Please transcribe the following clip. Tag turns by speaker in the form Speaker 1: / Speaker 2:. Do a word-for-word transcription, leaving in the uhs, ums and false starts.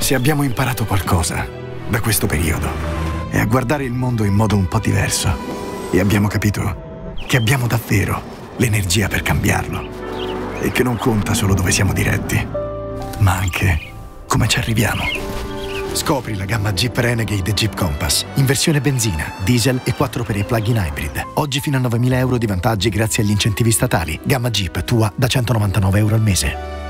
Speaker 1: Se abbiamo imparato qualcosa da questo periodo è a guardare il mondo in modo un po' diverso e abbiamo capito che abbiamo davvero l'energia per cambiarlo e che non conta solo dove siamo diretti, ma anche come ci arriviamo. Scopri la gamma Jeep Renegade e Jeep Compass in versione benzina, diesel e quattro per i plug-in hybrid. Oggi fino a novemila euro di vantaggi grazie agli incentivi statali. Gamma Jeep tua da centonovantanove euro al mese.